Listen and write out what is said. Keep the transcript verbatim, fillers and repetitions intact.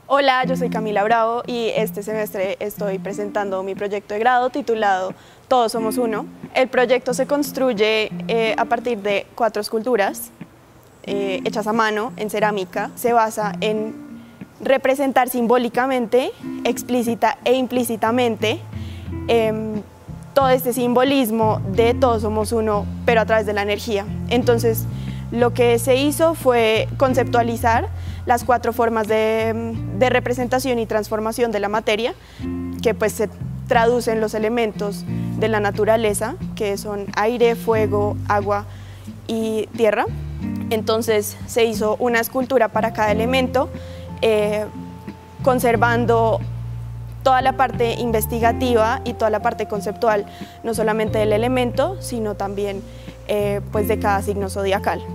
Hola, yo soy Camila Bravo y este semestre estoy presentando mi proyecto de grado titulado Todos somos uno. El proyecto se construye eh, a partir de cuatro esculturas eh, hechas a mano en cerámica. Se basa en representar simbólicamente, explícita e implícitamente eh, todo este simbolismo de todos somos uno, pero a través de la energía. Entonces, lo que se hizo fue conceptualizar las cuatro formas de, de representación y transformación de la materia, que pues se traducen los elementos de la naturaleza, que son aire, fuego, agua y tierra. Entonces se hizo una escultura para cada elemento, eh, conservando toda la parte investigativa y toda la parte conceptual, no solamente del elemento, sino también eh, pues de cada signo zodiacal.